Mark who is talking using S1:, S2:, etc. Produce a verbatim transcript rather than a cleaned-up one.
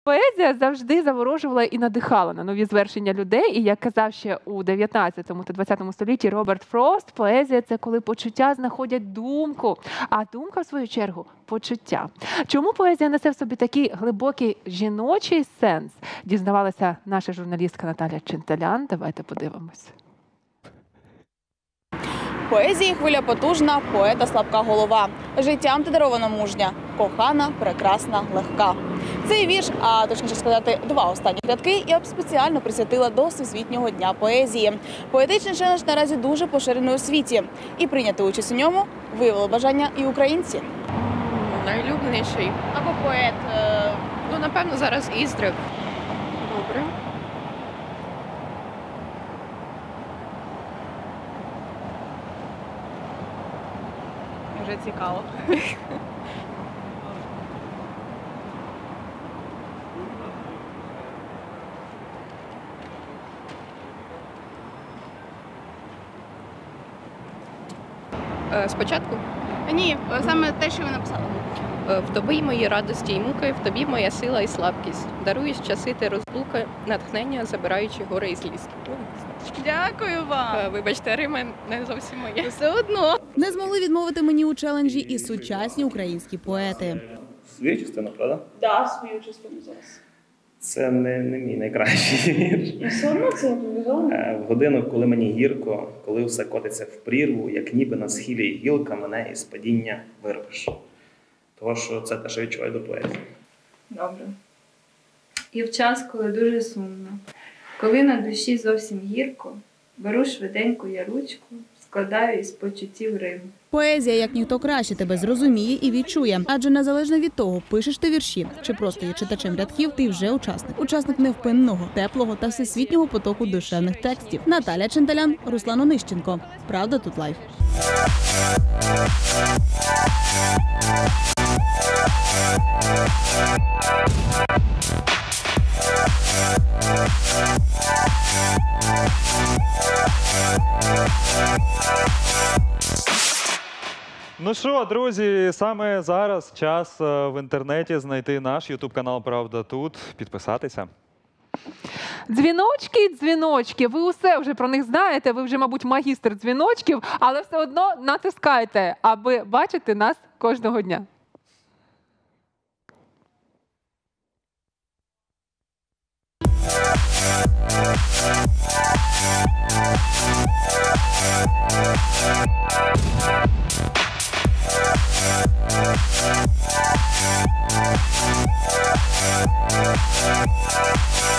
S1: Поезія завжди заворожувала і надихала на нові звершення людей. І, як казав ще у дев'ятнадцятому та двадцятому столітті Роберт Фрост, поезія – це коли почуття знаходять думку, а думка, в свою чергу, почуття. Чому поезія несе в собі такий глибокий жіночий сенс, дізнавалася наша журналістка Наталя Чинталян. Давайте подивимось.
S2: Поезії хвиля потужна, поета слабка голова. Життям ти дарована мужня, кохана, прекрасна, легка. Цей вірш, а точніше сказати, два останні рядки, я б спеціально присвятила до Всесвітнього дня поезії. Поетичний челендж наразі дуже поширений у світі. І прийняти участь у ньому виявили бажання і українці.
S3: Найлюбленіший.
S2: Або поет. Е...
S3: Ну, напевно, зараз Іздрик. Добре.
S2: Вже цікаво.
S3: Е, спочатку?
S2: Ні, саме те, що ви написали.
S3: Е, в тобі мої радості і муки, в тобі моя сила і слабкість. Даруєш часи ти розлуки, натхнення, забираючи горе і злість.
S2: Дякую вам.
S3: Е, вибачте, Рима не зовсім моє.
S2: Все одно.
S4: Не змогли відмовити мені у челенджі і сучасні українські поети.
S5: Свою частину, правда?
S2: Так, свою частину зараз.
S5: Це не, не мій найкращий вірш.
S2: Все одно це повідомо.
S5: В годину, коли мені гірко, коли все котиться в прірву, як ніби на схилі гілка, мене із падіння вирвеш. Тому що це те, що відчуваю до поезії.
S6: Добре. І в час, коли дуже сумно, коли на душі зовсім гірко, беру швиденько я ручку, складаю із почуттів Рим.
S4: Поезія, як ніхто краще, тебе зрозуміє і відчує. Адже незалежно від того, пишеш ти вірші чи просто є читачем рядків, ти вже учасник. Учасник невпинного, теплого та всесвітнього потоку душевних текстів. Наталя Чинталян, Руслан Онищенко. Правда тут лайв.
S7: Ну що, друзі, саме зараз час в інтернеті знайти наш ютуб-канал «Правда тут», підписатися.
S1: Дзвіночки, дзвіночки, ви усе вже про них знаєте, ви вже, мабуть, магістр дзвіночків, але все одно натискайте, аби бачити нас кожного дня.
S8: We'll be right back.